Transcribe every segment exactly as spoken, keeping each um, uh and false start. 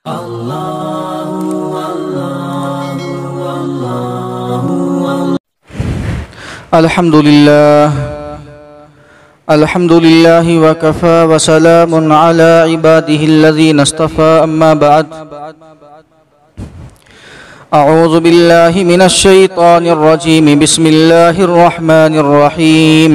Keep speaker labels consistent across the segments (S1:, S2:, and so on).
S1: الحمد لله الحمد لله وكفى وسلام على عباده الذين اصطفى أما بعد أعوذ بالله من الشيطان الرجيم بسم الله الرحمن الرحيم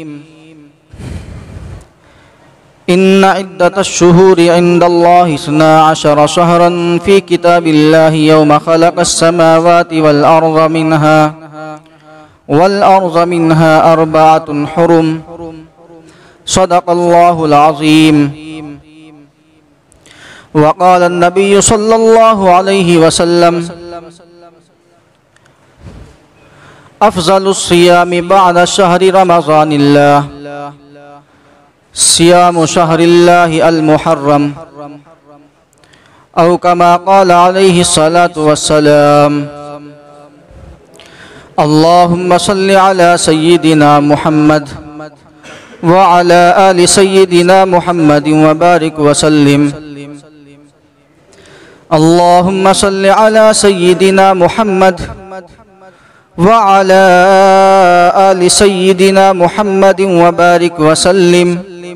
S1: إن عدة الشهور عند الله اثنا عشر شهرا في كتاب الله يوم خلق السماوات والأرض منها والأرض منها أربعة حرم صدق الله العظيم. وقال النبي صلى الله عليه وسلم أفضل الصيام بعد شهر رمضان الله صيام شهر الله المحرم أو كما قال عليه الصلاة والسلام. اللهم صل على سيدنا محمد وعلى آل سيدنا محمد وبارك وسلم. اللهم صل على سيدنا محمد وعلى آل سيدنا محمد وبارك وسلم.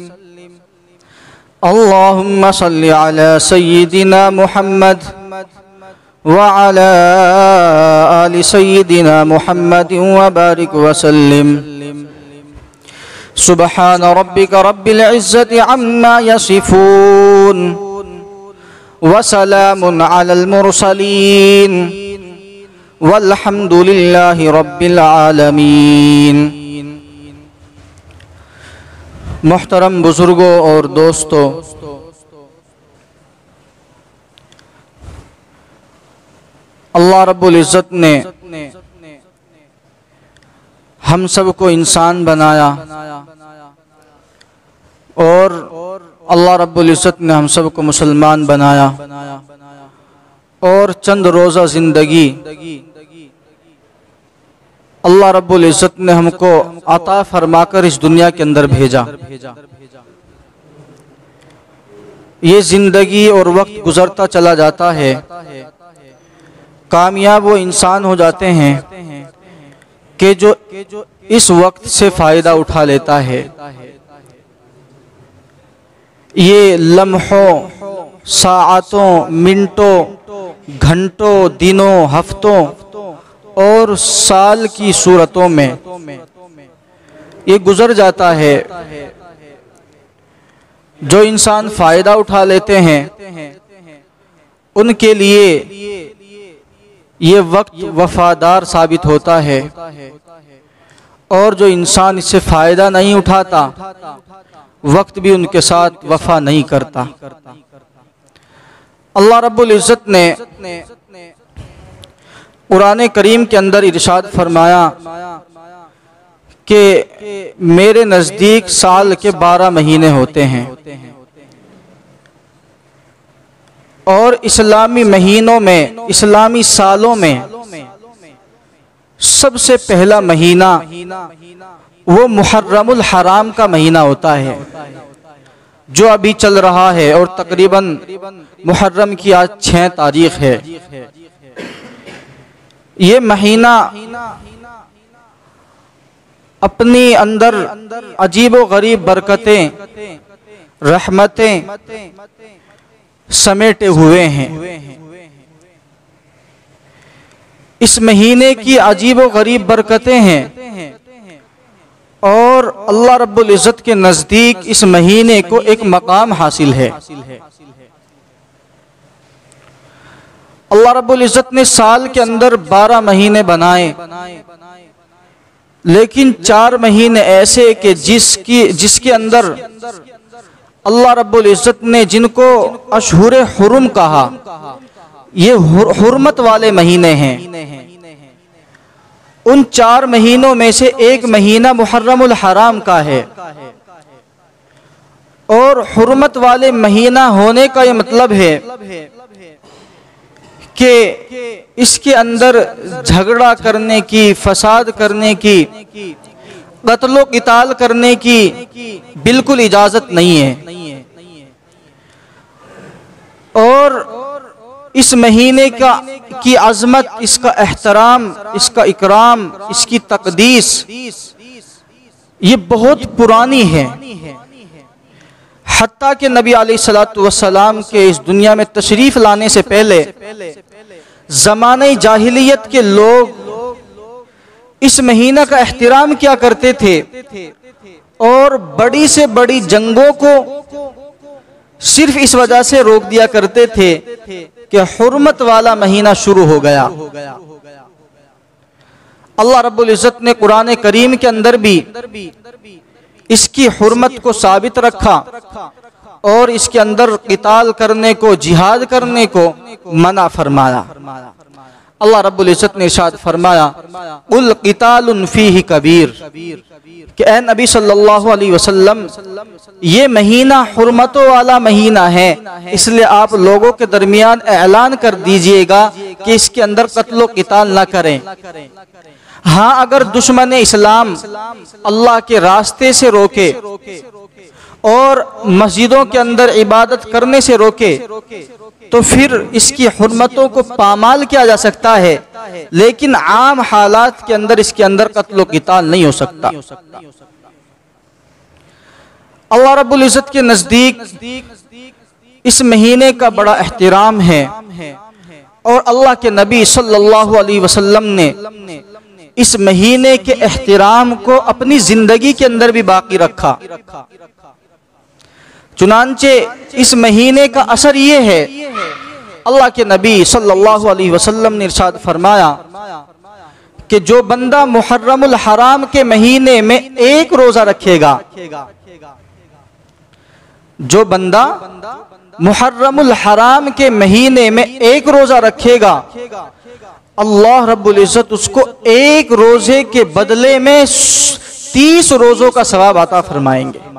S1: اللهم صل على سيدنا محمد وعلى آل سيدنا محمد وبارك وسلم. سبحان ربك رب العزة عما يصفون وسلام على المرسلين والحمد لله رب العالمين. محترم بزرگوں اور دوستو، اللہ رب العزت نے ہم سب کو انسان بنایا اور اللہ رب العزت نے ہم سب کو مسلمان بنایا اور چند روزہ زندگی اللہ رب العزت نے ہم کو عطا فرما کر اس دنیا کے اندر بھیجا. یہ زندگی اور وقت گزرتا چلا جاتا ہے. کامیاب وہ انسان ہو جاتے ہیں کہ جو اس وقت سے فائدہ اٹھا لیتا ہے. یہ لمحوں، ساعتوں، منٹوں، گھنٹوں، دنوں، ہفتوں اور سال کی صورتوں میں یہ گزر جاتا ہے. جو انسان فائدہ اٹھا لیتے ہیں ان کے لیے یہ وقت وفادار ثابت ہوتا ہے، اور جو انسان اس سے فائدہ نہیں اٹھاتا وقت بھی ان کے ساتھ وفا نہیں کرتا. اللہ رب العزت نے قرآن کریم کے اندر ارشاد فرمایا کہ میرے نزدیک سال کے بارہ مہینے ہوتے ہیں، اور اسلامی مہینوں میں، اسلامی سالوں میں سب سے پہلا مہینہ وہ محرم الحرام کا مہینہ ہوتا ہے جو ابھی چل رہا ہے، اور تقریباً محرم کی آج چھ تاریخ ہے. یہ مہینہ اپنی اندر عجیب و غریب برکتیں، رحمتیں سمیٹے ہوئے ہیں. اس مہینے کی عجیب و غریب برکتیں ہیں، اور اللہ رب العزت کے نزدیک اس مہینے کو ایک مقام حاصل ہے. اللہ رب العزت نے سال کے اندر بارہ مہینے بنائے، لیکن چار مہینے ایسے کہ جس کی جس کے اندر اللہ رب العزت نے جن کو اشہر حرم کہا، یہ حرمت والے مہینے ہیں. ان چار مہینوں میں سے ایک مہینہ محرم الحرام کا ہے، اور حرمت والے مہینہ ہونے کا یہ مطلب ہے کہ اس کے اندر جھگڑا کرنے کی، فساد کرنے کی، قتل و قتال کرنے کی بالکل اجازت نہیں ہے. اور اس مہینے کا کی عظمت، اس کا احترام، اس کا اکرام، اس کی تقدیس یہ بہت پرانی ہے، حتیٰ کہ نبی علیہ الصلوۃ والسلام کے اس دنیا میں تشریف لانے سے پہلے زمانہ جاہلیت کے لوگ اس مہینہ کا احترام کیا کرتے تھے اور بڑی سے بڑی جنگوں کو صرف اس وجہ سے روک دیا کرتے تھے کہ حرمت والا مہینہ شروع ہو گیا۔ اللہ رب العزت نے قرآن کریم کے اندر بھی اس کی حرمت کو ثابت رکھا اور اس کے اندر قتال کرنے کو، جہاد کرنے کو منع فرمایا۔ اللہ رب العزت نے ارشاد فرمایا قُلْ قِتَالٌ فِيهِ كَبِيرٌ کہ اے نبی صلی اللہ علیہ وسلم یہ مہینہ حرمتوں والا مہینہ ہے، اس لئے آپ لوگوں کے درمیان اعلان کر دیجئے گا کہ اس کے اندر قتل و قتال نہ کریں۔ ہاں اگر دشمن اسلام اللہ کے راستے سے روکے اور مسجدوں کے اندر عبادت کرنے سے روکے تو پھر اس کی حرمتوں کو پامال کیا جا سکتا ہے، لیکن عام حالات کے اندر اس کے اندر قتل و قتال نہیں ہو سکتا۔ اللہ رب العزت کے نزدیک اس مہینے کا بڑا احترام ہے اور اللہ کے نبی صلی اللہ علیہ وسلم نے اس مہینے کے احترام کو اپنی زندگی کے اندر بھی باقی رکھا۔ چنانچہ اس مہینے کا اثر یہ ہے، اللہ کے نبی صلی اللہ علیہ وسلم نے ارشاد فرمایا کہ جو بندہ محرم الحرام کے مہینے میں ایک روزہ رکھے گا، جو بندہ محرم الحرام کے مہینے میں ایک روزہ رکھے گا، اللہ رب العزت اس کو ایک روزے کے بدلے میں تیس روزوں کا ثواب عطا فرمائیں گے۔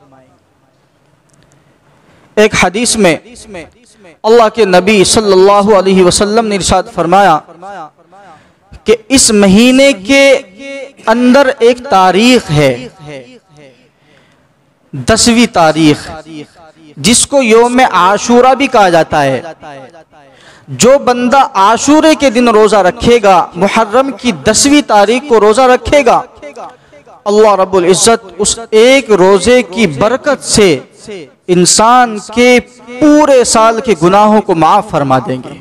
S1: ایک حدیث میں اللہ کے نبی صلی اللہ علیہ وسلم نے ارشاد فرمایا کہ اس مہینے کے اندر ایک تاریخ ہے، دسویں تاریخ، جس کو یوم عاشورہ بھی کہا جاتا ہے۔ جو بندہ عاشورے کے دن روزہ رکھے گا، محرم کی دسویں تاریخ کو روزہ رکھے گا، اللہ رب العزت اس ایک روزے کی برکت سے انسان کے پورے سال کے گناہوں کو معاف فرما دیں گے۔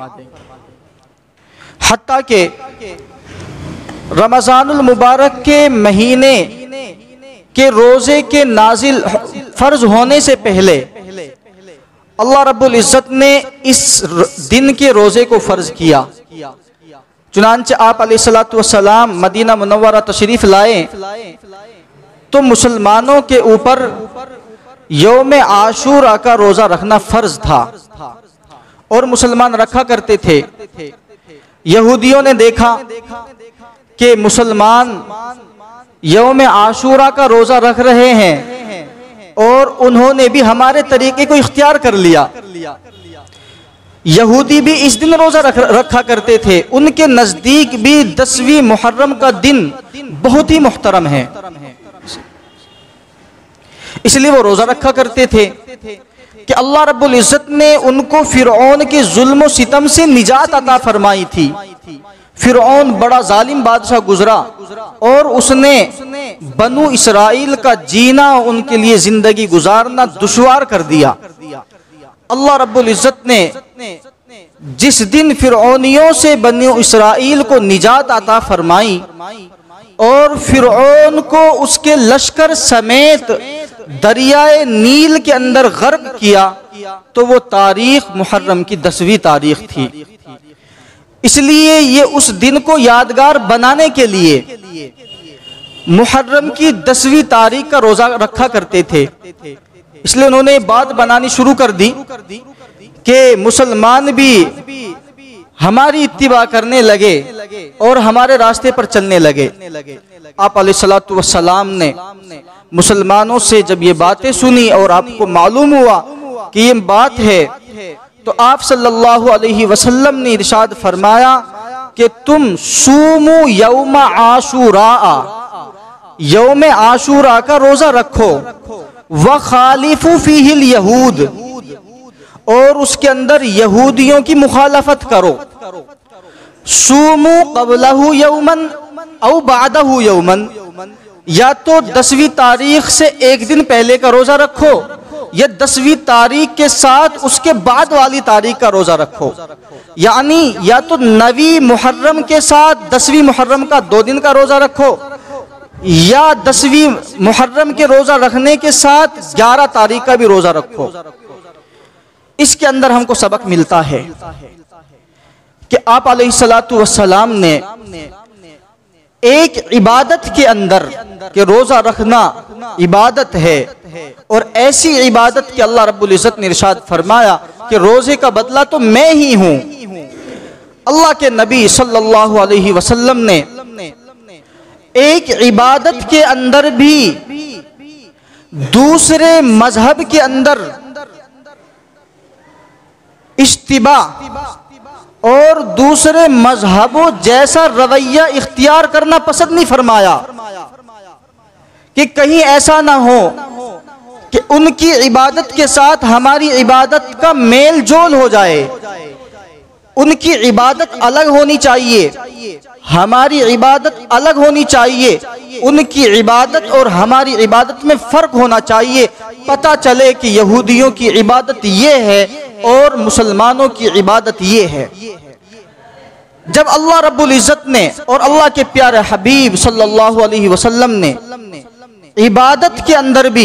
S1: حتیٰ کہ رمضان المبارک کے مہینے کے روزے کے نازل فرض ہونے سے پہلے اللہ رب العزت نے اس دن کے روزے کو فرض کیا۔ چنانچہ آپ علیہ السلام مدینہ منورہ تشریف لائے تو مسلمانوں کے اوپر یوم عاشورہ کا روزہ رکھنا فرض تھا اور مسلمان رکھا کرتے تھے۔ یہودیوں نے دیکھا کہ مسلمان یوم عاشورہ کا روزہ رکھ رہے ہیں اور انہوں نے بھی ہمارے طریقے کو اختیار کر لیا۔ یہودی بھی اس دن روزہ رکھا کرتے تھے، ان کے نزدیک بھی دسویں محرم کا دن بہت ہی محترم ہے، اس لیے وہ روزہ رکھا کرتے تھے کہ اللہ رب العزت نے ان کو فرعون کے ظلم و ستم سے نجات عطا فرمائی تھی۔ فرعون بڑا ظالم بادشاہ گزرا اور اس نے بنو اسرائیل کا جینا، ان کے لیے زندگی گزارنا دشوار کر دیا۔ اللہ رب العزت نے جس دن فرعونیوں سے بنو اسرائیل کو نجات عطا فرمائی اور فرعون کو اس کے لشکر سمیت دریائے نیل کے اندر غرق کیا، تو وہ تاریخ محرم کی دسویں تاریخ تھی۔ اس لیے یہ اس دن کو یادگار بنانے کے لیے محرم کی دسویں تاریخ کا روزہ رکھا کرتے تھے۔ اس لیے انہوں نے بات بنانی شروع کر دی کہ مسلمان بھی ہماری اتباع کرنے لگے اور ہمارے راستے پر چلنے لگے۔ آپ علیہ الصلوۃ والسلام نے مسلمانوں سے جب یہ باتیں سنی اور آپ کو معلوم ہوا کہ یہ بات ہے، تو آپ صلی اللہ علیہ وسلم نے ارشاد فرمایا کہ تم صومو یوم عاشوراء، یوم عاشوراء کا روزہ رکھو، وخالفوا فیہ الیہود، اور اس کے اندر یہودیوں کی مخالفت کرو. صوموا قبلہ یومن او بعدہ یومن، یا تو دسویں تاریخ سے ایک دن پہلے کا روزہ رکھو یا دسویں تاریخ کے ساتھ اس کے بعد والی تاریخ کا روزہ رکھو. یعنی یا تو نویں محرم کے ساتھ دسویں محرم کا دو دن کا روزہ رکھو یا دسویں محرم کے روزہ رکھنے کے ساتھ گیارہ تاریخ کا بھی روزہ رکھو. اس کے اندر ہم کو سبق ملتا ہے کہ آپ علیہ الصلوۃ والسلام نے ایک عبادت کے اندر کہ روزہ رکھنا عبادت ہے، اور ایسی عبادت کہ اللہ رب العزت نے ارشاد فرمایا کہ روزے کا بدلہ تو میں ہی ہوں. اللہ کے نبی صلی اللہ علیہ وسلم نے ایک عبادت کے اندر بھی دوسرے مذہب کے اندر اشتباہ اور دوسرے مذہبوں جیسا رویہ اختیار کرنا پسند نہیں فرمایا کہ کہیں ایسا نہ ہو کہ ان کی عبادت کے ساتھ ہماری عبادت کا میل جول ہو جائے. ان کی عبادت الگ ہونی چاہیے، ہماری عبادت الگ ہونی چاہیے. ان کی عبادت اور ہماری عبادت میں فرق ہونا چاہیے. پتہ چلے کہ یہودیوں کی عبادت یہ ہے اور مسلمانوں کی عبادت یہ ہے. جب اللہ رب العزت نے اور اللہ کے پیارے حبیب صلی اللہ علیہ وسلم نے عبادت کے اندر بھی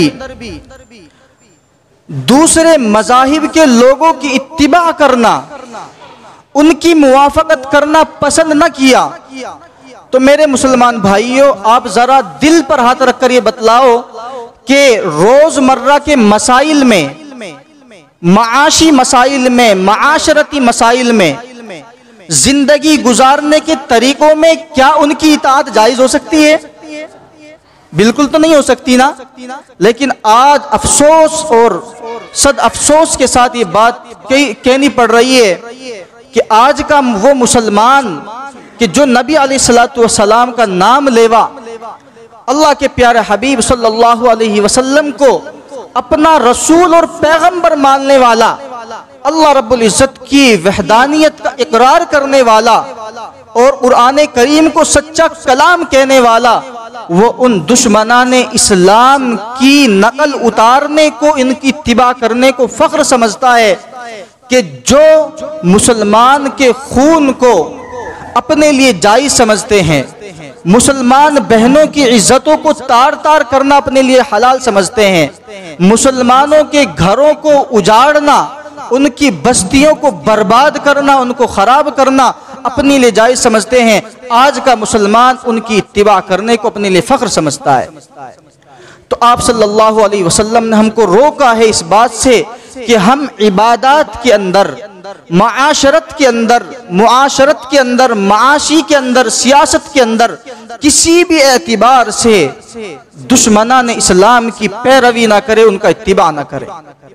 S1: دوسرے مذاہب کے لوگوں کی اتباع کرنا، ان کی موافقت کرنا پسند نہ کیا، تو میرے مسلمان بھائیوں آپ ذرا دل پر ہاتھ رکھ کر یہ بتلاؤ کہ روز مرہ کے مسائل میں، معاشی مسائل میں، معاشرتی مسائل میں، زندگی گزارنے کے طریقوں میں کیا ان کی اطاعت جائز ہو سکتی ہے؟ بالکل تو نہیں ہو سکتی نا. لیکن آج افسوس اور صد افسوس کے ساتھ یہ بات کہنی پڑ رہی ہے کہ آج کا وہ مسلمان کہ جو نبی علیہ الصلوۃ والسلام کا نام لیوا، اللہ کے پیارے حبیب صلی اللہ علیہ وسلم کو اپنا رسول اور پیغمبر ماننے والا، اللہ رب العزت کی وحدانیت کا اقرار کرنے والا اور قرآن کریم کو سچا کلام کہنے والا، وہ ان دشمنان اسلام کی نقل اتارنے کو، ان کی اتباع کرنے کو فخر سمجھتا ہے کہ جو مسلمان کے خون کو اپنے لیے جائز سمجھتے ہیں، مسلمان بہنوں کی عزتوں کو تار تار کرنا اپنے لیے حلال سمجھتے ہیں، مسلمانوں کے گھروں کو اجاڑنا، ان کی بستیوں کو برباد کرنا، ان کو خراب کرنا اپنے لیے جائز سمجھتے ہیں، آج کا مسلمان ان کی اتباع کرنے کو اپنے لیے فخر سمجھتا ہے. تو آپ صلی اللہ علیہ وسلم نے ہم کو روکا ہے اس بات سے کہ ہم عبادات کے اندر، معاشرت کے اندر، معاشرت کے اندر، معاشی کے اندر، سیاست کے اندر کسی بھی اعتبار سے دشمنان اسلام کی پیروی نہ کرے، ان کا اتباع نہ کرے.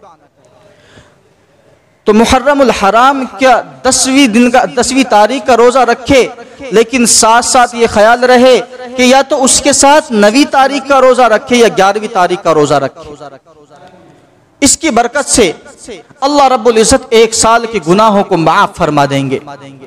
S1: تو محرم الحرام کیا دسویں دن کا دسویں تاریخ کا روزہ رکھے، لیکن ساتھ ساتھ یہ خیال رہے کہ یا تو اس کے ساتھ نویں تاریخ کا روزہ رکھے یا گیارہویں تاریخ کا روزہ رکھے. اس کی برکت سے اللہ رب العزت ایک سال کے گناہوں کو معاف فرما دیں گے.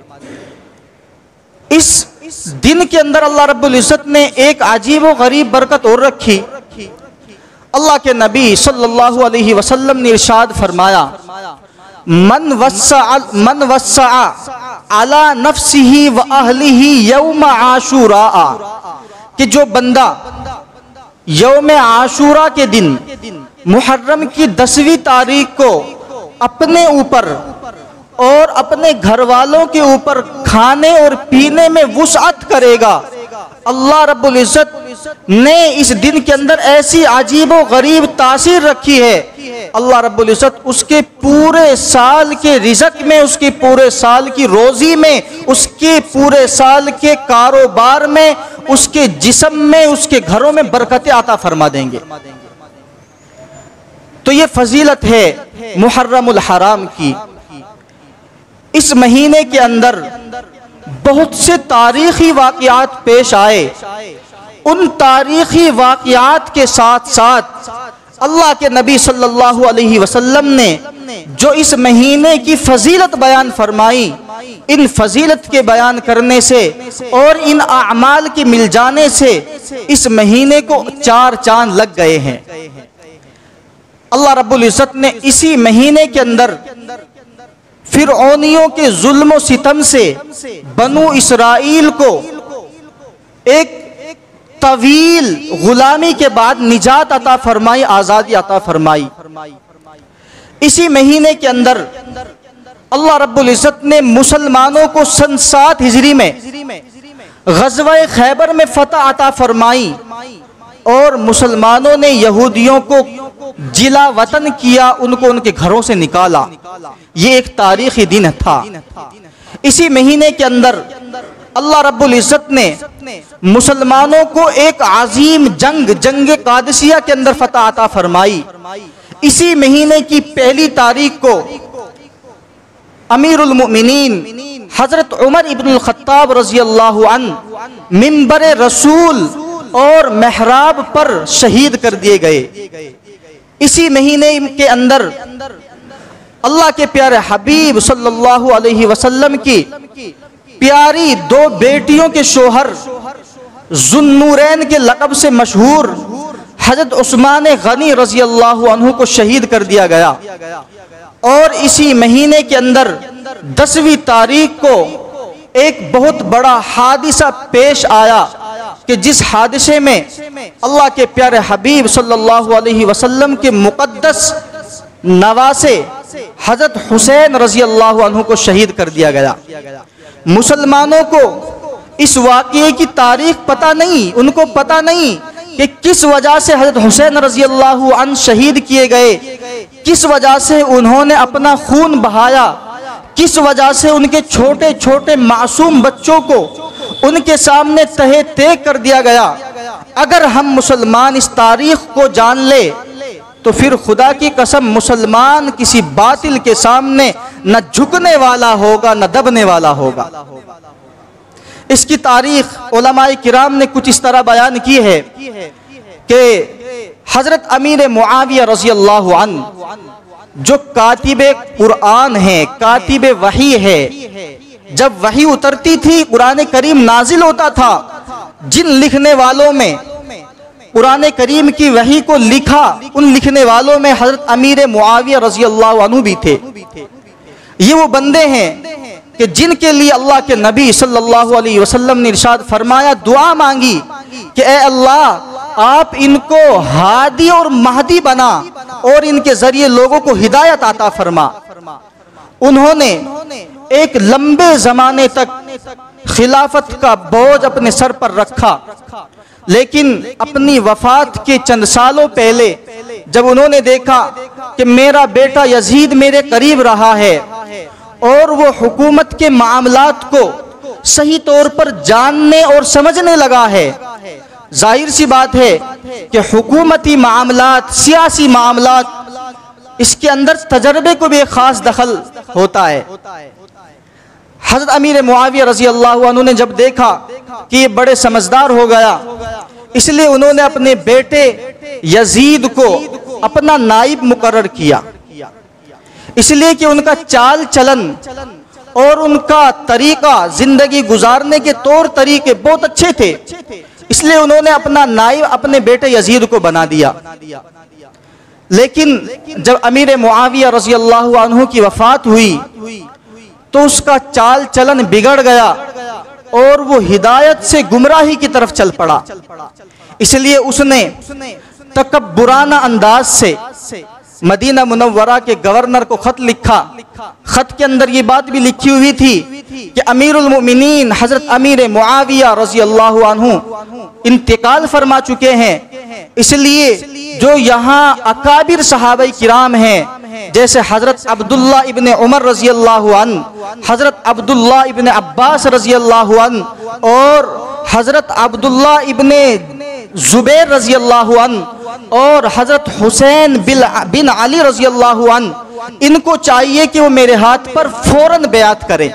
S1: اس دن کے اندر اللہ رب العزت نے ایک عجیب و غریب برکت اور رکھی. اللہ کے نبی صلی اللہ علیہ وسلم نے ارشاد فرمایا، من وسع من وسع علی نفسہ و اہلہ یوم عاشوراء، کہ جو بندہ یوم عاشوراء کے دن محرم کی دسویں تاریخ کو اپنے اوپر اور اپنے گھر والوں کے اوپر کھانے اور پینے میں وسعت کرے گا، اللہ رب العزت نے اس دن کے اندر ایسی عجیب و غریب تاثیر رکھی ہے، اللہ رب العزت اس کے پورے سال کے رزق میں، اس کے پورے سال کی روزی میں، اس کے پورے سال کے کاروبار میں، اس کے جسم میں، اس کے گھروں میں برکتیں عطا فرما دیں گے. تو یہ فضیلت ہے محرم الحرام کی. اس مہینے کے اندر بہت سے تاریخی واقعات پیش آئے. ان تاریخی واقعات کے ساتھ ساتھ اللہ کے نبی صلی اللہ علیہ وسلم نے جو اس مہینے کی فضیلت بیان فرمائی، ان فضیلت کے بیان کرنے سے اور ان اعمال کے مل جانے سے اس مہینے کو چار چاند لگ گئے ہیں۔ اللہ رب العزت نے اسی مہینے کے اندر فرعونیوں کے ظلم و ستم سے بنو اسرائیل کو ایک طویل غلامی کے بعد نجات عطا فرمائی، آزادی عطا فرمائی۔ اسی مہینے کے اندر اللہ رب العزت نے مسلمانوں کو سن سات ہجری میں غزوہ خیبر میں فتح عطا فرمائی اور مسلمانوں نے یہودیوں کو جلا وطن کیا، ان کو ان کے گھروں سے نکالا۔ یہ ایک تاریخی دن تھا۔ اسی مہینے کے اندر اللہ رب العزت نے مسلمانوں کو ایک عظیم جنگ جنگ قادسیہ کے اندر فتح عطا فرمائی۔ اسی مہینے کی پہلی تاریخ کو امیر المؤمنین حضرت عمر ابن الخطاب رضی اللہ عنہ منبر رسول اور محراب پر شہید کر دیے گئے۔ اسی مہینے کے اندر اللہ کے پیارے حبیب صلی اللہ علیہ وسلم کی پیاری دو بیٹیوں کے شوہر ذو النورین کے لقب سے مشہور حضرت عثمان غنی رضی اللہ عنہ کو شہید کر دیا گیا۔ اور اسی مہینے کے اندر دسویں تاریخ کو ایک بہت بڑا حادثہ پیش آیا کہ جس حادثے میں اللہ کے پیارے حبیب صلی اللہ علیہ وسلم کے مقدس نواسے حضرت حسین رضی اللہ عنہ کو شہید کر دیا گیا۔ مسلمانوں کو اس واقعے کی تاریخ پتہ نہیں، ان کو پتہ نہیں کہ کس وجہ سے حضرت حسین رضی اللہ عنہ شہید کیے گئے، کس وجہ سے انہوں نے اپنا خون بہایا، کس وجہ سے ان کے چھوٹے چھوٹے معصوم بچوں کو ان کے سامنے تہے تیگ کر دیا گیا۔ اگر ہم مسلمان اس تاریخ کو جان لے تو پھر خدا کی قسم مسلمان کسی باطل کے سامنے نہ جھکنے والا ہوگا نہ دبنے والا ہوگا۔ اس کی تاریخ علماء کرام نے کچھ اس طرح بیان کی ہے کہ حضرت امیر معاویہ رضی اللہ عنہ جو کاتب قرآن ہے، کاتب وحی ہے، جب وحی اترتی تھی قرآن کریم نازل ہوتا تھا، جن لکھنے والوں میں قرآن کریم کی وحی کو لکھا ان لکھنے والوں میں حضرت امیر معاویہ رضی اللہ عنہ بھی تھے۔ یہ وہ بندے ہیں کہ جن کے لیے اللہ کے نبی صلی اللہ علیہ وسلم نے ارشاد فرمایا، دعا مانگی کہ اے اللہ آپ ان کو ہادی اور مہدی بنا اور ان کے ذریعے لوگوں کو ہدایت عطا فرما۔ انہوں نے ایک لمبے زمانے تک خلافت کا بوجھ اپنے سر پر رکھا، لیکن اپنی وفات کے چند سالوں پہلے جب انہوں نے دیکھا کہ میرا بیٹا یزید میرے قریب رہا ہے اور وہ حکومت کے معاملات کو صحیح طور پر جاننے اور سمجھنے لگا ہے، ظاہر سی بات ہے کہ حکومتی معاملات، سیاسی معاملات، اس کے اندر تجربے کو بھی ایک خاص دخل ہوتا ہے۔ حضرت امیر معاویہ رضی اللہ عنہ نے جب دیکھا کہ یہ بڑے سمجھدار ہو گیا، اس لیے انہوں نے اپنے بیٹے یزید کو اپنا نائب مقرر کیا، اس لیے کہ ان کا چال چلن اور ان کا طریقہ زندگی گزارنے کے طور طریقے بہت اچھے تھے، اس لیے انہوں نے اپنا نائب اپنے بیٹے یزید کو بنا دیا۔ لیکن جب امیر معاویہ رضی اللہ عنہ کی وفات ہوئی تو اس کا چال چلن بگڑ گیا اور وہ ہدایت سے گمراہی کی طرف چل پڑا، اس لیے اس نے تکبرانہ انداز سے مدینہ منورہ کے گورنر کو خط لکھا۔ خط کے اندر یہ بات بھی لکھی ہوئی تھی کہ امیر المؤمنین حضرت امیر معاویہ رضی اللہ عنہ انتقال فرما چکے ہیں، اس لیے جو یہاں اکابر صحابہ کرام ہیں جیسے حضرت عبداللہ ابن عمر رضی اللہ عنہ، حضرت عبداللہ ابن عباس رضی اللہ عنہ اور حضرت عبداللہ ابن زبیر رضی اللہ عنہ اور حضرت حسین بن علی رضی اللہ عنہ، ان کو چاہیے کہ وہ میرے ہاتھ پر فوراً بیعت کریں۔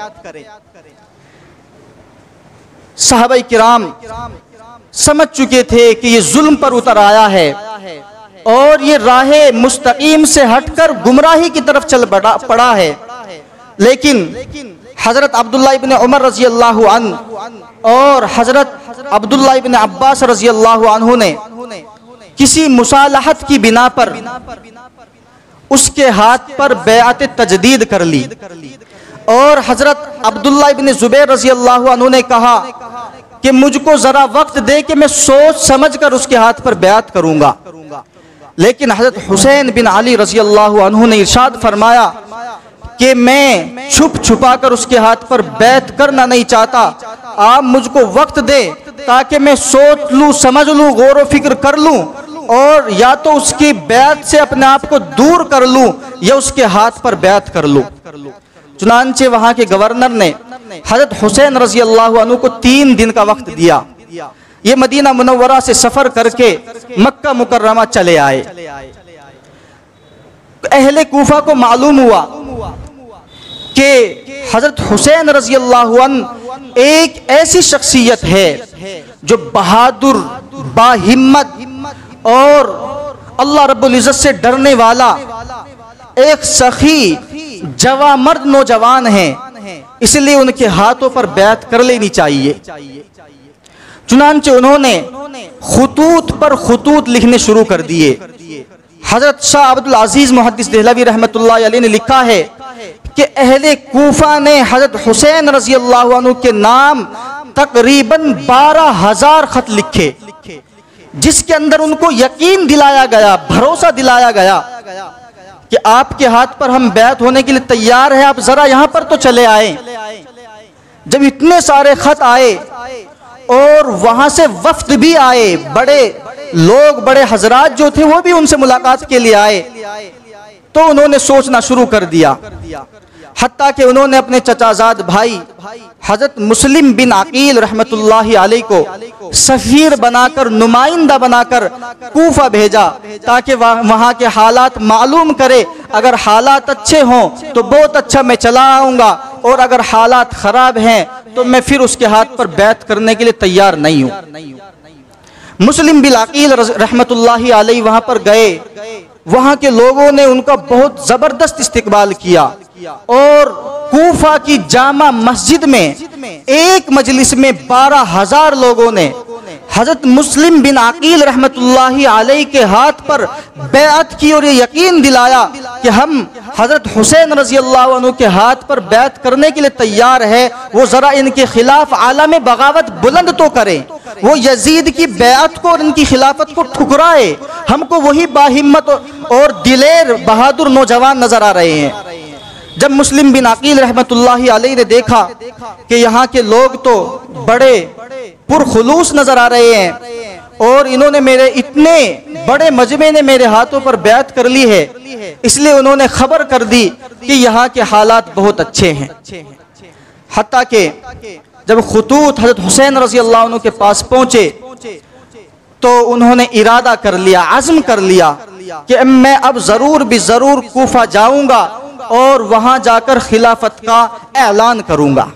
S1: صحابہ کرام سمجھ چکے تھے کہ یہ ظلم پر اتر آیا ہے، اور یہ راہ مستقیم سے ہٹ کر گمراہی کی طرف چل پڑا ہے. لیکن حضرت عبداللہ ابن عمر رضی اللہ عنہ اور حضرت عبداللہ ابن عباس رضی اللہ عنہ نے کسی مصالحت کی بنا پر اس کے ہاتھ پر بیعت تجدید کر لی، اور حضرت عبداللہ ابن زبیر رضی اللہ عنہ نے کہا کہ مجھ کو ذرا وقت دے کہ میں سوچ سمجھ کر اس کے ہاتھ پر بیعت کروں گا. لیکن حضرت حسین بن علی رضی اللہ عنہ نے ارشاد فرمایا کہ میں چھپ چھپا کر اس کے ہاتھ پر بیعت کرنا نہیں چاہتا، آپ مجھ کو وقت دے تاکہ میں سوچ لوں، سمجھ لوں، غور و فکر کر لوں، اور یا تو اس کی بیعت سے اپنے آپ کو دور کر لوں یا اس کے ہاتھ پر بیعت کر لوں. چنانچہ وہاں کے گورنر نے حضرت حسین رضی اللہ عنہ کو تین دن کا وقت دیا. یہ مدینہ منورہ سے سفر کر کے مکہ مکرمہ چلے آئے. اہل کوفہ کو معلوم ہوا کہ حضرت حسین رضی اللہ عنہ ایک ایسی شخصیت ہے جو بہادر، باہمت اور اللہ رب العزت سے ڈرنے والا ایک سخی جواں مرد نوجوان ہیں، اس لیے ان کے ہاتھوں پر بیعت کر لینی چاہیے. چنانچہ انہوں نے خطوط پر خطوط لکھنے شروع کر دیے. حضرت شاہ عبد العزیز محدث دہلوی رحمۃ اللہ علیہ نے لکھا ہے کہ اہل کوفہ نے حضرت حسین رضی اللہ عنہ کے نام تقریباً بارہ ہزار خط لکھے، جس کے اندر ان کو یقین دلایا گیا، بھروسہ دلایا گیا کہ آپ کے ہاتھ پر ہم بیعت ہونے کے لیے تیار ہیں، آپ ذرا یہاں پر تو چلے آئیں. جب اتنے سارے خط آئے اور وہاں سے وفد بھی آئے، بڑے لوگ، بڑے حضرات جو تھے وہ بھی ان سے ملاقات کے لیے آئے، تو انہوں نے سوچنا شروع کر دیا. حتیٰ کہ انہوں نے اپنے چچا زاد بھائی حضرت مسلم بن عقیل رحمت اللہ علیہ کو سفیر بنا کر، نمائندہ بنا کر کوفہ بھیجا تاکہ وہاں کے حالات معلوم کرے. اگر حالات اچھے ہوں تو بہت اچھا، میں چلا آؤں گا، اور اگر حالات خراب ہیں تو میں پھر اس کے ہاتھ پر بیعت کرنے کے لیے تیار نہیں ہوں. مسلم بن عقیل رحمت اللہ علیہ وہاں پر گئے. وہاں کے لوگوں نے ان کا بہت زبردست استقبال کیا، اور کوفہ کی جامع مسجد میں ایک مجلس میں بارہ ہزار لوگوں نے حضرت مسلم بن عقیل رحمت اللہ علیہ کے ہاتھ پر بیعت کی، اور یہ یقین دلایا کہ ہم حضرت حسین رضی اللہ عنہ کے ہاتھ پر بیعت کرنے کے لیے تیار ہے. وہ ذرا ان کے خلاف عالم بغاوت بلند تو کریں، وہ یزید کی بیعت کو اور ان کی خلافت کو ٹھکرائے. ہم کو وہی باہمت اور دلیر بہادر نوجوان نظر آ رہے ہیں. جب مسلم بن عقیل رحمت اللہ علیہ نے دیکھا کہ یہاں کے لوگ تو بڑے پرخلوص نظر آ رہے ہیں، اور انہوں نے میرے اتنے بڑے مجمع نے میرے ہاتھوں پر بیعت کر لی ہے، اس لیے انہوں نے خبر کر دی کہ یہاں کے حالات بہت اچھے ہیں. حتیٰ کہ جب خطوط حضرت حسین رضی اللہ عنہ کے پاس پہنچے تو انہوں نے ارادہ کر لیا، عزم کر لیا کہ میں اب ضرور بھی ضرور کوفہ جاؤں گا اور وہاں جا کر خلافت کا اعلان کروں گا.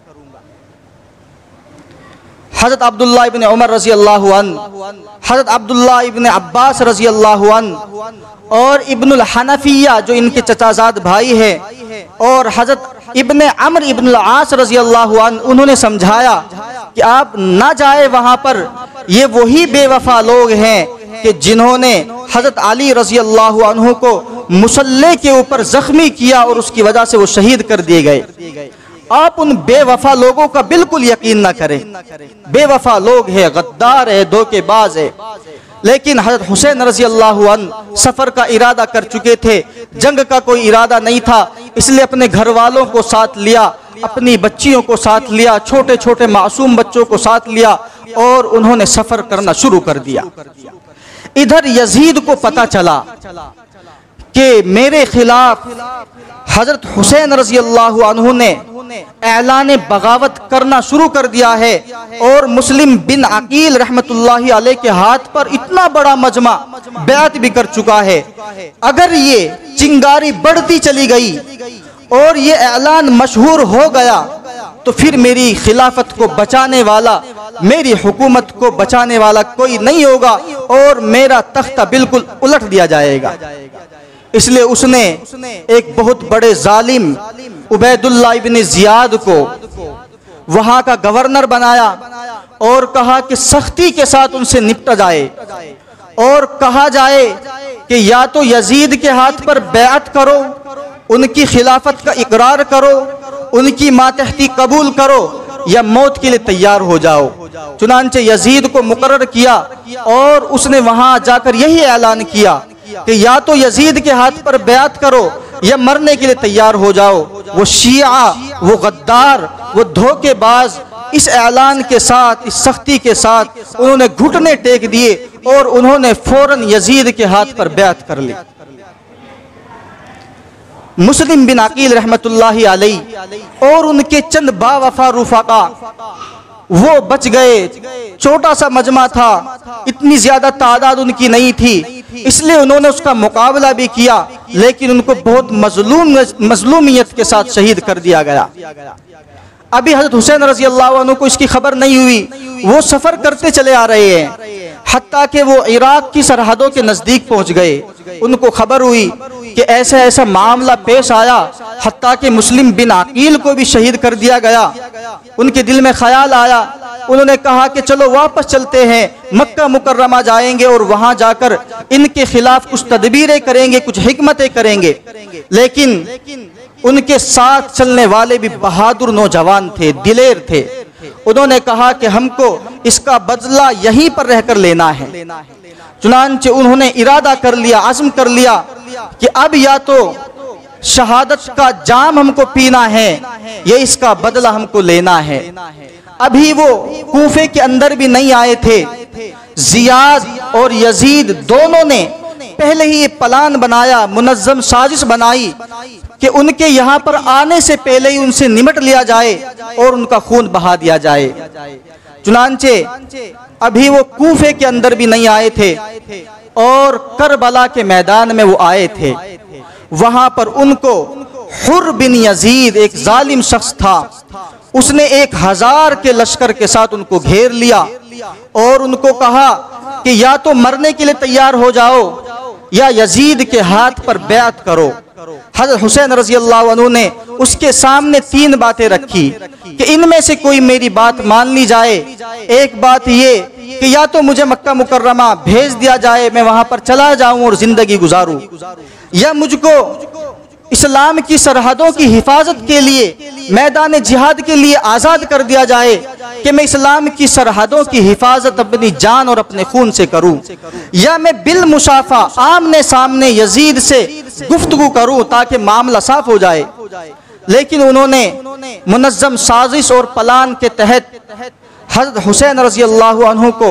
S1: حضرت عبداللہ ابن عمر رضی اللہ عنہ، حضرت عبداللہ ابن عباس رضی اللہ عنہ، اور ابن الحنفیہ جو ان کے چچا زاد بھائی ہے، اور حضرت ابن عمر ابن العاص رضی اللہ عنہ، انہوں نے سمجھایا کہ آپ نہ جائے وہاں پر. یہ وہی بے وفا لوگ ہیں کہ جنہوں نے حضرت علی رضی اللہ عنہ کو مسلح کے اوپر زخمی کیا اور اس کی وجہ سے وہ شہید کر دیے گئے. آپ ان بے وفا لوگوں کا بالکل یقین نہ کریں. بے وفا لوگ ہیں، غدار ہے، دھوکے باز ہے. لیکن حضرت حسین رضی اللہ عنہ سفر کا ارادہ کر چکے تھے، جنگ کا کوئی ارادہ نہیں تھا، اس لیے اپنے گھر والوں کو ساتھ لیا، اپنی بچیوں کو ساتھ لیا، چھوٹے چھوٹے معصوم بچوں کو ساتھ لیا، اور انہوں نے سفر کرنا شروع کر دیا. ادھر یزید کو پتا چلا کہ میرے خلاف حضرت حسین رضی اللہ عنہ نے اعلان بغاوت کرنا شروع کر دیا ہے، اور مسلم بن عقیل رحمت اللہ علیہ کے ہاتھ پر اتنا بڑا مجمع بیعت بھی کر چکا ہے. اگر یہ چنگاری بڑھتی چلی گئی اور یہ اعلان مشہور ہو گیا تو پھر میری خلافت کو بچانے والا، میری حکومت کو بچانے والا کوئی نہیں ہوگا، اور میرا تختہ بالکل الٹ دیا جائے گا۔ اس لیے اس نے ایک بہت بڑے ظالم عبید اللہ ابن زیاد کو وہاں کا گورنر بنایا اور کہا کہ سختی کے ساتھ ان سے نپٹا جائے، اور کہا جائے کہ یا تو یزید کے ہاتھ پر بیعت کرو، ان کی خلافت کا اقرار کرو، ان کی ماتحتی قبول کرو، یا موت کے لیے تیار ہو جاؤ۔ چنانچہ یزید کو مقرر کیا اور اس نے وہاں جا کر یہی اعلان کیا کہ یا تو یزید کے ہاتھ پر بیعت کرو یا مرنے کے لیے تیار ہو جاؤ۔ وہ شیعہ، وہ غدار، وہ دھوکے باز اس اعلان کے ساتھ، اس سختی کے ساتھ انہوں نے گھٹنے ٹیک دیے اور انہوں نے فوراً یزید کے ہاتھ پر بیعت کر لی۔ مسلم بن عقیل رحمت اللہ علیہ اور ان کے چند باوفا رفقا وہ بچ گئے۔ چھوٹا سا مجمع تھا، اتنی زیادہ تعداد ان کی نہیں تھی، اس لیے انہوں نے اس کا مقابلہ بھی کیا، لیکن ان کو بہت مظلوم مظلومیت کے ساتھ شہید کر دیا گیا۔ ابھی حضرت حسین رضی اللہ عنہ کو اس کی خبر نہیں ہوئی، وہ سفر کرتے چلے آ رہے ہیں، حتیٰ کہ وہ عراق کی سرحدوں کے نزدیک پہنچ گئے۔ ان کو خبر ہوئی کہ ایسا ایسا معاملہ پیش آیا، حتیٰ کہ مسلم بن عقیل کو بھی شہید کر دیا گیا۔ ان کے دل میں خیال آیا، انہوں نے کہا کہ چلو واپس چلتے ہیں، مکہ مکرمہ جائیں گے اور وہاں جا کر ان کے خلاف کچھ تدبیریں کریں گے، کچھ حکمتیں کریں گے۔ لیکن ان کے ساتھ چلنے والے بھی بہادر نوجوان تھے، دلیر تھے۔ انہوں نے کہا کہ ہم کو اس کا بدلہ یہیں پر رہ کر لینا ہے۔ چنانچہ انہوں نے ارادہ کر لیا، عزم کر لیا کہ اب یا تو شہادت کا جام ہم کو پینا ہے یا اس کا بدلہ ہم کو لینا ہے۔ ابھی وہ کوفے کے اندر بھی نہیں آئے تھے۔ زیاد اور یزید دونوں نے پہلے ہی یہ پلان بنایا، منظم سازش بنائی کہ ان کے یہاں پر آنے سے پہلے ہی ان سے نمٹ لیا جائے اور ان کا خون بہا دیا جائے۔ چنانچہ ابھی وہ کوفے کے اندر بھی نہیں آئے تھے اور کربلا کے میدان میں وہ آئے تھے۔ وہاں پر ان کو حر بن یزید ایک ظالم شخص تھا، اس نے ایک ہزار کے لشکر کے ساتھ ان کو گھیر لیا اور ان کو کہا کہ یا تو مرنے کے لیے تیار ہو جاؤ یا یزید کے ہاتھ پر بیعت کرو۔ حضرت حسین رضی اللہ عنہ نے اس کے سامنے تین باتیں رکھی کہ ان میں سے کوئی میری بات مان لی جائے۔ ایک بات یہ کہ یا تو مجھے مکہ مکرمہ بھیج دیا جائے، میں وہاں پر چلا جاؤں اور زندگی گزاروں، یا مجھ کو اسلام کی سرحدوں کی حفاظت کے لیے، میدان جہاد کے لیے آزاد کر دیا جائے کہ میں اسلام کی سرحدوں کی حفاظت اپنی جان اور اپنے خون سے کروں، یا میں بالمشافہ آمنے سامنے یزید سے گفتگو کروں تاکہ معاملہ صاف ہو جائے۔ لیکن انہوں نے منظم سازش اور پلان کے تحت حضرت حسین رضی اللہ عنہ کو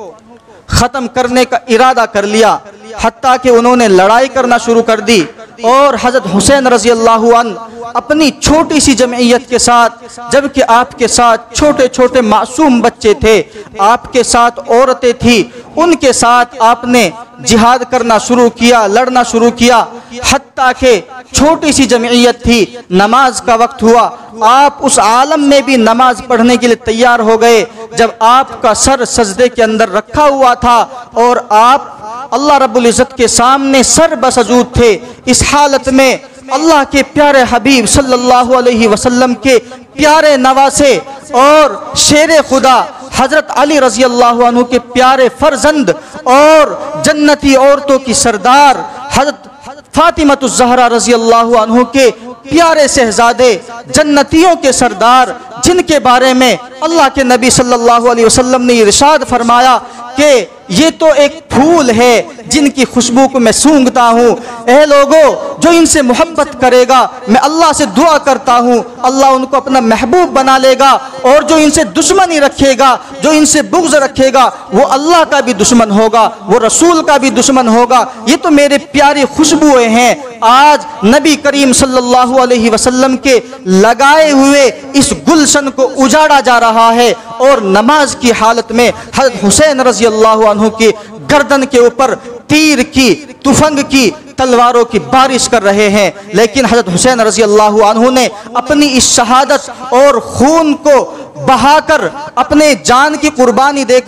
S1: ختم کرنے کا ارادہ کر لیا، حتیٰ کہ انہوں نے لڑائی کرنا شروع کر دی اور حضرت حسین رضی اللہ عنہ اپنی چھوٹی سی جمعیت کے ساتھ، جبکہ آپ کے ساتھ چھوٹے چھوٹے معصوم بچے تھے، آپ کے ساتھ عورتیں تھیں، ان کے ساتھ آپ نے جہاد کرنا شروع کیا، لڑنا شروع کیا، حتیٰ کہ چھوٹی سی جمعیت تھی۔ نماز کا وقت ہوا، آپ اس عالم میں بھی نماز پڑھنے کے لیے تیار ہو گئے جب آپ کا سر سجدے کے اندر رکھا ہوا تھا اور آپ اللہ رب العزت کے سامنے سر بسجود تھے۔ اس حالت میں اللہ کے پیارے حبیب صلی اللہ علیہ وسلم کے پیارے نواسے اور شیر خدا حضرت علی رضی اللہ عنہ کے پیارے فرزند اور جنتی عورتوں کی سردار حضرت فاطمہ الزہرا رضی اللہ عنہ کے پیارے شہزادے، جنتیوں کے سردار، جن کے بارے میں اللہ کے نبی صلی اللہ علیہ وسلم نے ارشاد فرمایا کہ یہ تو ایک پھول ہے جن کی خوشبو کو میں سونگتا ہوں، اے لوگوں جو ان سے محبت کرے گا میں اللہ سے دعا کرتا ہوں اللہ ان کو اپنا محبوب بنا لے گا، اور جو ان سے دشمنی رکھے گا، جو ان سے بغض رکھے گا، وہ اللہ کا بھی دشمن ہوگا، وہ رسول کا بھی دشمن ہوگا۔ یہ تو میرے پیاری خوشبوئیں ہیں۔ آج نبی کریم صلی اللہ علیہ وسلم کے لگائے ہوئے اس گلشن کو اجاڑا جا رہا ہے، اور نماز کی حالت میں حضرت حسین رضی اللہ عنہ کی گردن کے اوپر تیر کی، تفنگ کی، تلواروں کی بارش کر رہے ہیں۔ لیکن حضرت حسین رضی اللہ عنہ نے اپنی اس شہادت اور خون کو بہا کر، اپنے جان کی قربانی دے کر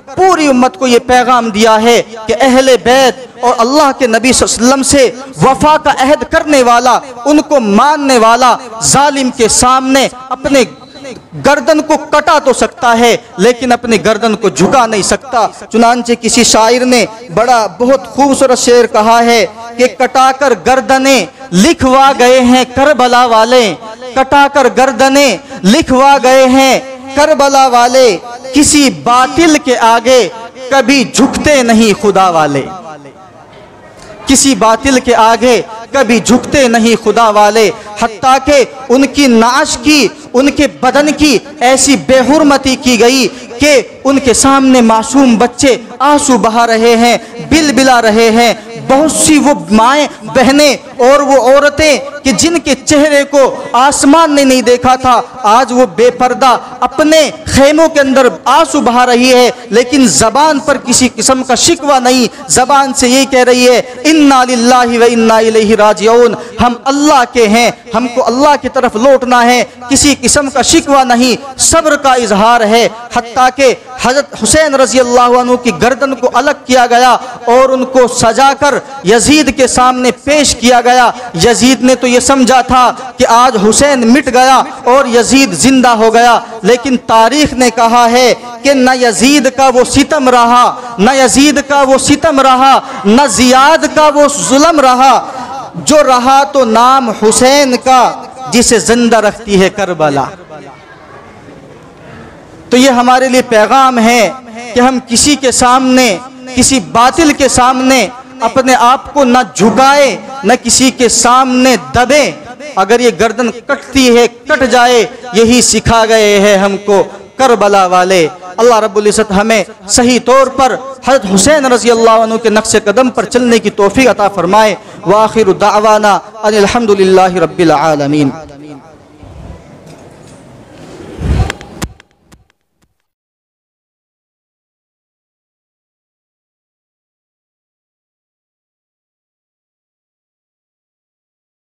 S1: پوری امت کو یہ پیغام دیا ہے کہ اہل بیت اور اللہ کے نبی صلی اللہ علیہ وسلم سے وفا کا عہد کرنے والا، ان کو ماننے والا ظالم کے سامنے اپنے گردن کو کٹا تو سکتا ہے لیکن اپنی گردن کو جھکا نہیں سکتا۔ چنانچہ کسی شاعر نے بڑا بہت خوبصورت شعر کہا ہے کہ کٹا کر گردنیں لکھوا گئے ہیں کربلا والے، کٹا کر گردنیں لکھوا گئے ہیں کربلا والے، کسی باطل کے آگے کبھی جھکتے نہیں خدا والے، کسی باطل کے آگے کبھی جھکتے نہیں خدا والے، حتیٰ کہ ان کی نعش کی، ان کے بدن کی ایسی بے حرمتی کی گئی کہ ان کے سامنے معصوم بچے آنسو بہا رہے ہیں، بل بلا رہے ہیں۔ بہت سی وہ مائیں بہنیں اور وہ عورتیں کہ جن کے چہرے کو آسمان نے نہیں دیکھا تھا، آج وہ بے پردہ اپنے خیموں کے اندر آنسو بہا رہی ہے، لیکن زبان پر کسی قسم کا شکوہ نہیں، زبان سے یہی کہہ رہی ہے انا للہ و انا الیہ راجعون، ہم اللہ کے ہیں، ہم کو اللہ کی طرف لوٹنا ہے، کسی قسم کا شکوہ نہیں، صبر کا اظہار ہے۔ حتیٰ کہ حضرت حسین رضی اللہ عنہ کی گردن کو الگ کیا گیا اور ان کو سجا کر یزید کے سامنے پیش کیا گیا۔ یزید نے تو یہ سمجھا تھا کہ آج حسین مٹ گیا اور یزید زندہ ہو گیا، لیکن تاریخ نے کہا ہے کہ نہ یزید کا وہ ستم رہا، نہ یزید کا وہ ستم رہا، نہ زیاد کا وہ ظلم رہا، جو رہا تو نام حسین کا جسے زندہ رکھتی ہے کربلا۔ تو یہ ہمارے لیے پیغام ہے کہ ہم کسی کے سامنے، کسی باطل کے سامنے اپنے آپ کو نہ جھکائے، نہ کسی کے سامنے دبے۔ اگر یہ گردن کٹتی ہے کٹ جائے، یہی سکھا گئے ہیں ہم کو کربلا والے۔ اللہ رب العزت ہمیں صحیح طور پر حضرت حسین رضی اللہ عنہ کے نقش قدم پر چلنے کی توفیق عطا فرمائے۔ وآخر دعوانا ان الحمدللہ رب العالمین۔